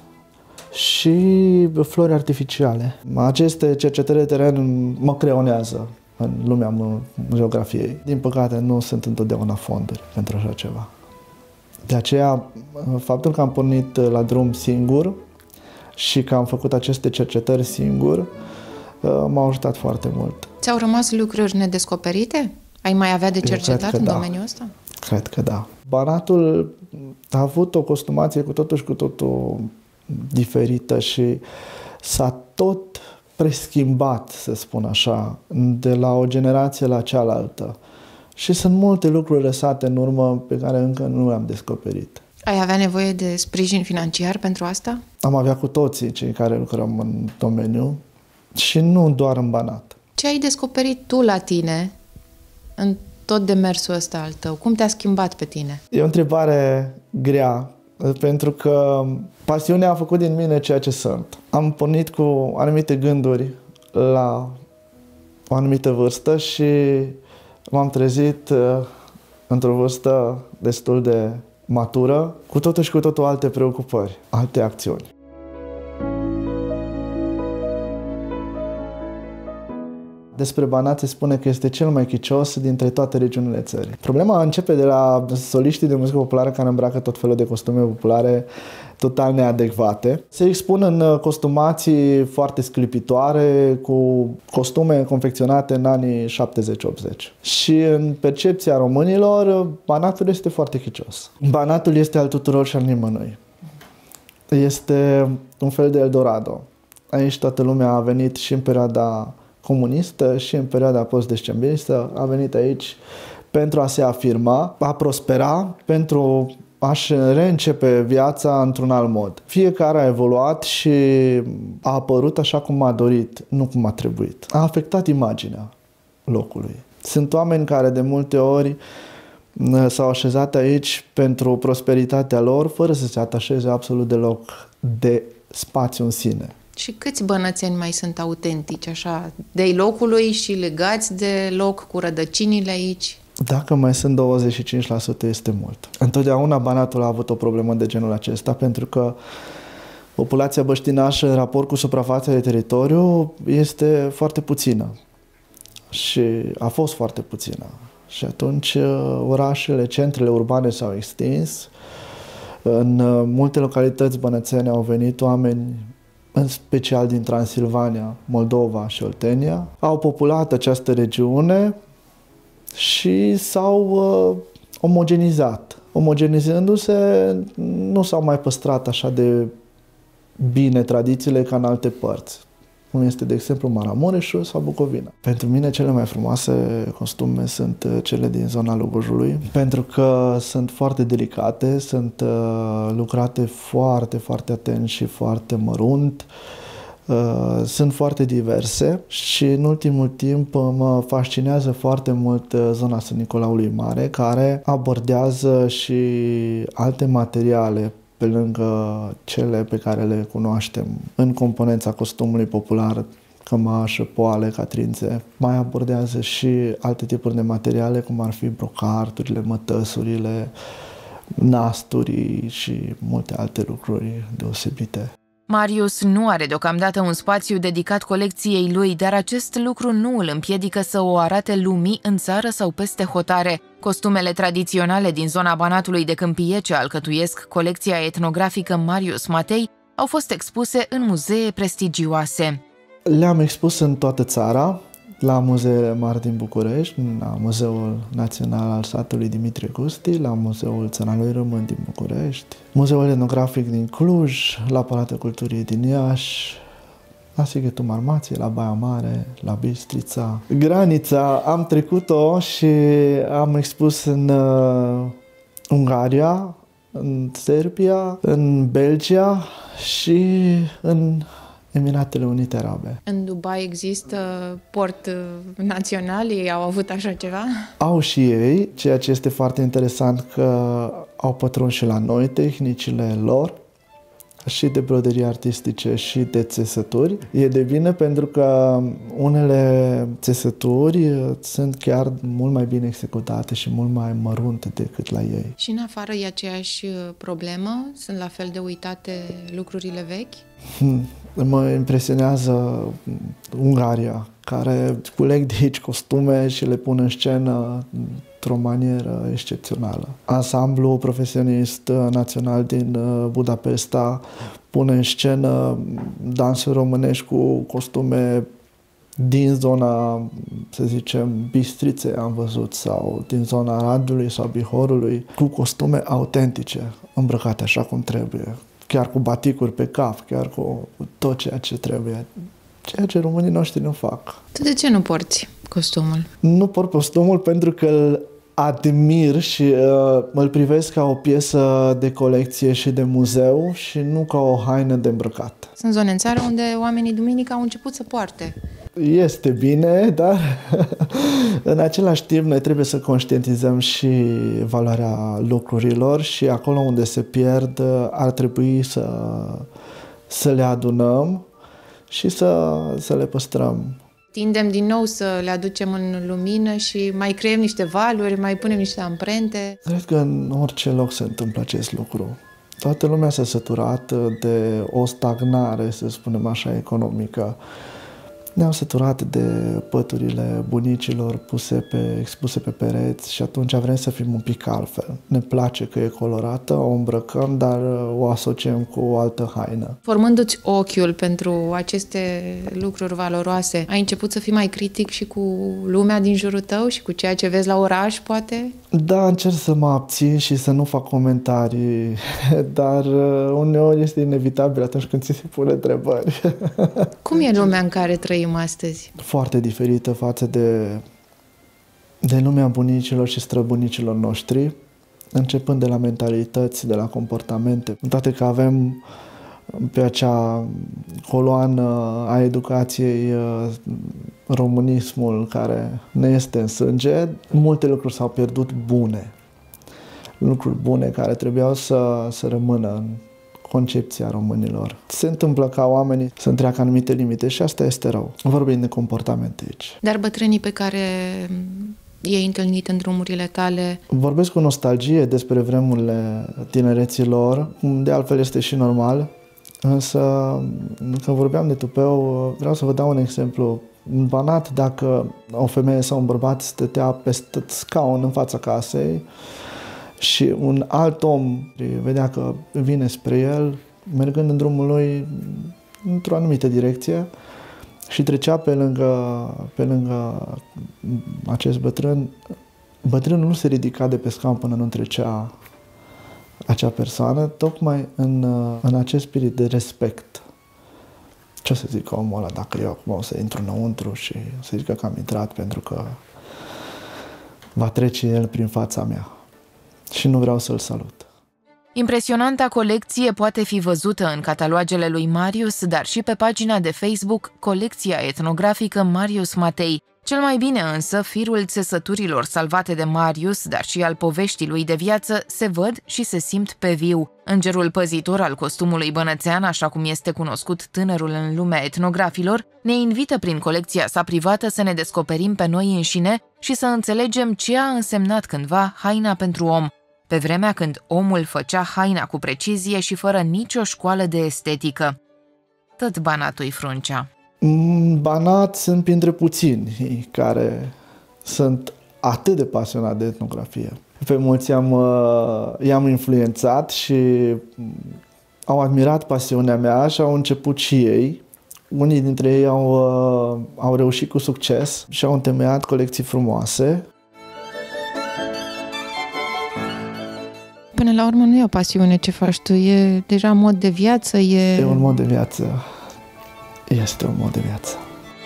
și flori artificiale. Aceste cercetări de teren mă creonează în lumea geografiei. Din păcate, nu sunt întotdeauna fonduri pentru așa ceva. De aceea, faptul că am pornit la drum singur și că am făcut aceste cercetări singur, m-a ajutat foarte mult. Ți-au rămas lucruri nedescoperite? Ai mai avea de cercetat în da. domeniul ăsta? Cred că da. Banatul a avut o costumație cu totul și cu totul diferită și s-a tot preschimbat, să spun așa, de la o generație la cealaltă. Și sunt multe lucruri lăsate în urmă pe care încă nu le-am descoperit. Ai avea nevoie de sprijin financiar pentru asta? Am avea cu toții cei care lucrăm în domeniu și nu doar în Banat. Ce ai descoperit tu la tine în tot demersul ăsta al tău? Cum te-a schimbat pe tine? E o întrebare grea, pentru că pasiunea a făcut din mine ceea ce sunt. Am pornit cu anumite gânduri la o anumită vârstă și m-am trezit într-o vârstă destul de matură, cu totul și cu totul alte preocupări, alte acțiuni. Despre Banat se spune că este cel mai chicios dintre toate regiunile țării. Problema începe de la soliștii de muzică populară care îmbracă tot felul de costume populare total neadecvate. Se expun în costumații foarte sclipitoare, cu costume confecționate în anii șaptezeci optzeci. Și în percepția românilor, Banatul este foarte chicios. Banatul este al tuturor și al nimănui. Este un fel de Eldorado. Aici toată lumea a venit și în perioada comunistă și în perioada post-decembristă, a venit aici pentru a se afirma, a prospera, pentru a-și reîncepe viața într-un alt mod. Fiecare a evoluat și a apărut așa cum a dorit, nu cum a trebuit. A afectat imaginea locului. Sunt oameni care de multe ori s-au așezat aici pentru prosperitatea lor, fără să se atașeze absolut deloc de spațiu în sine. Și câți bănățeni mai sunt autentici, așa, de locului și legați de loc, cu rădăcinile aici? Dacă mai sunt douăzeci și cinci la sută este mult. Întotdeauna Banatul a avut o problemă de genul acesta, pentru că populația băștinașă în raport cu suprafața de teritoriu este foarte puțină. Și a fost foarte puțină. Și atunci orașele, centrele urbane s-au extins. În multe localități bănățene au venit oameni, în special din Transilvania, Moldova și Oltenia, au populat această regiune și s-au uh, omogenizat. Omogenizându-se, nu s-au mai păstrat așa de bine tradițiile ca în alte părți, cum este, de exemplu, Maramureșul sau Bucovina. Pentru mine cele mai frumoase costume sunt cele din zona Lugojului, pentru că sunt foarte delicate, sunt uh, lucrate foarte, foarte atent și foarte mărunt, uh, sunt foarte diverse și în ultimul timp mă fascinează foarte mult zona Sân Nicolaului Mare, care abordează și alte materiale pe lângă cele pe care le cunoaștem în componența costumului popular, cămașă, poale, catrințe. Mai abordează și alte tipuri de materiale, cum ar fi brocarturile, mătăsurile, nasturii și multe alte lucruri deosebite. Marius nu are deocamdată un spațiu dedicat colecției lui, dar acest lucru nu îl împiedică să o arate lumii în țară sau peste hotare. Costumele tradiționale din zona Banatului de Câmpie, ce alcătuiesc colecția etnografică Marius Matei, au fost expuse în muzee prestigioase. Le-am expus în toată țara, la muzeele mari din București, la Muzeul Național al Satului Dimitrie Gusti, la Muzeul Țăranului Român din București, Muzeul Etnografic din Cluj, la Palatul Culturii din Iași, la Sighetul Marmației, la Baia Mare, la Bistrița. Granița am trecut-o și am expus în uh, Ungaria, în Serbia, în Belgia și în Emiratele Unite Arabe. În Dubai există port național? Ei au avut așa ceva? Au și ei, ceea ce este foarte interesant că au pătruns și la noi tehnicile lor și de broderii artistice și de țesături. E de bine pentru că unele țesături sunt chiar mult mai bine executate și mult mai mărunte decât la ei. Și în afară e aceeași problemă? Sunt la fel de uitate lucrurile vechi? Hmm. Mă impresionează Ungaria, care culeg de aici costume și le pun în scenă într-o manieră excepțională. Ansamblul profesionist național din Budapesta pune în scenă dansuri românești cu costume din zona, să zicem, Bistriței am văzut, sau din zona Radului sau Bihorului, cu costume autentice, îmbrăcate așa cum trebuie. Chiar cu baticuri pe cap, chiar cu tot ceea ce trebuie. Ceea ce românii noștri nu fac. Tu de ce nu porți costumul? Nu port costumul pentru că îl admir și uh, îl privesc ca o piesă de colecție și de muzeu și nu ca o haină de îmbrăcat. Sunt zone în țară unde oamenii duminică au început să poarte. Este bine, dar în același timp noi trebuie să conștientizăm și valoarea lucrurilor și acolo unde se pierd ar trebui să, să le adunăm și să, să le păstrăm. Tindem din nou să le aducem în lumină și mai creăm niște valuri, mai punem niște amprente. Cred că în orice loc se întâmplă acest lucru. Toată lumea s-a săturat de o stagnare, să spunem așa, economică. Ne-am săturat de păturile bunicilor puse pe, expuse pe pereți și atunci vrem să fim un pic altfel. Ne place că e colorată, o îmbrăcăm, dar o asociem cu o altă haină. Formându-ți ochiul pentru aceste lucruri valoroase, ai început să fii mai critic și cu lumea din jurul tău și cu ceea ce vezi la oraș, poate? Da, încerc să mă abțin și să nu fac comentarii, dar uneori este inevitabil atunci când ți se pune întrebări. Cum e lumea în care trăim astăzi? Foarte diferită față de, de lumea bunicilor și străbunicilor noștri, începând de la mentalități, de la comportamente. Cu toate că avem pe acea coloană a educației românismul care ne este în sânge, multe lucruri s-au pierdut bune. Lucruri bune care trebuiau să, să rămână în concepția românilor. Se întâmplă ca oamenii să întreacă anumite limite și asta este rău. Vorbim de comportamente aici. Dar bătrânii pe care i-ai întâlnit în drumurile tale? Vorbesc cu nostalgie despre vremurile tinereții lor, de altfel este și normal, însă când vorbeam de tupeu, vreau să vă dau un exemplu. În Banat, dacă o femeie sau un bărbat stătea pe scaun în fața casei și un alt om vedea că vine spre el, mergând în drumul lui într-o anumită direcție și trecea pe lângă, pe lângă acest bătrân, bătrânul nu se ridica de pe scaun până nu trecea acea persoană tocmai în, în acest spirit de respect. Ce o să zic omul ăla dacă eu acum o să intru înăuntru și o să zic că am intrat pentru că va trece el prin fața mea și nu vreau să-l salut. Impresionanta colecție poate fi văzută în catalogele lui Marius, dar și pe pagina de Facebook Colecția etnografică Marius Matei. Cel mai bine însă, firul țesăturilor salvate de Marius, dar și al poveștii lui de viață, se văd și se simt pe viu. Îngerul păzitor al costumului bănățean, așa cum este cunoscut tânărul în lumea etnografilor, ne invită prin colecția sa privată să ne descoperim pe noi înșine și să înțelegem ce a însemnat cândva haina pentru om, pe vremea când omul făcea haina cu precizie și fără nicio școală de estetică. Tot Banatul-i fruncea. Banat sunt printre puțini care sunt atât de pasionați de etnografie. Pe mulți i-am, i-am influențat și au admirat pasiunea mea și au început și ei. Unii dintre ei au, au reușit cu succes și au întemeiat colecții frumoase. Până la urmă nu e o pasiune ce faci tu, e deja un mod de viață, e... E un mod de viață. Este un mod de viață.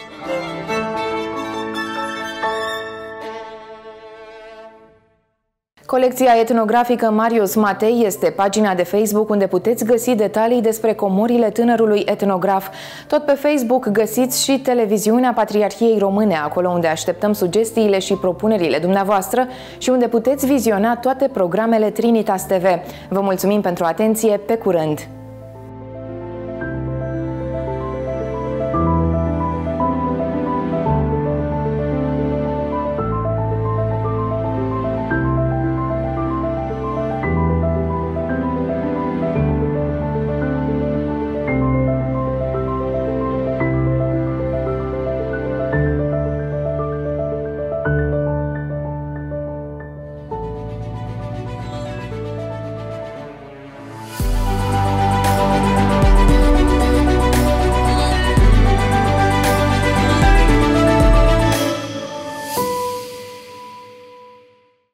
Colecția etnografică Marius Matei este pagina de Facebook unde puteți găsi detalii despre comorile tânărului etnograf. Tot pe Facebook găsiți și televiziunea Patriarhiei Române, acolo unde așteptăm sugestiile și propunerile dumneavoastră și unde puteți viziona toate programele Trinitas T V. Vă mulțumim pentru atenție, pe curând!